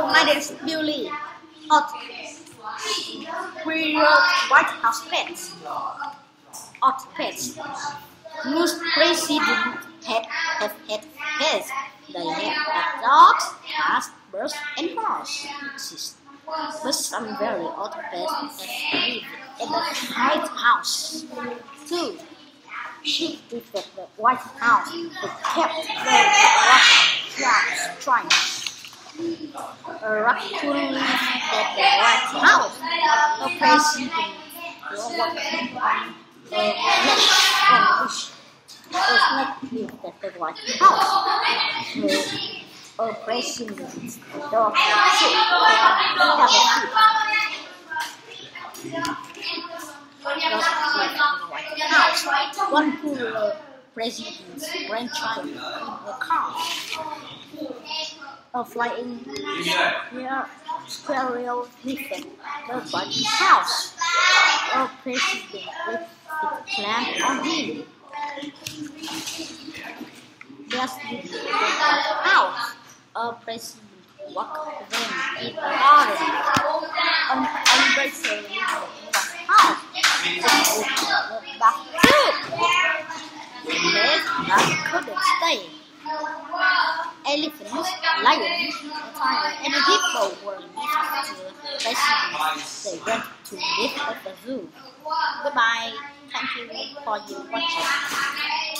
my name is Billy. We White House pets. Pets. Most presidents have had pets. They have dogs, cats, birds, and horses. But some very old pets have lived in the White House too. She preferred the White House to kept the White stripes. A raccoon lived at the White House. A president worked on a neck on which a snake lived at the White House. A president's daughter should have a kid. One poor president's grandchild in a car. A flying squirrel lived at the White House. A president with his plan on him. Just in the White House, a president walked them in the garden. An umbrella lived in the house. Back too. That couldn't stay. Elephants, lions, a tiger, and a hippo were lived to the president. They went to live at the zoo. Goodbye. Thank you for your watching.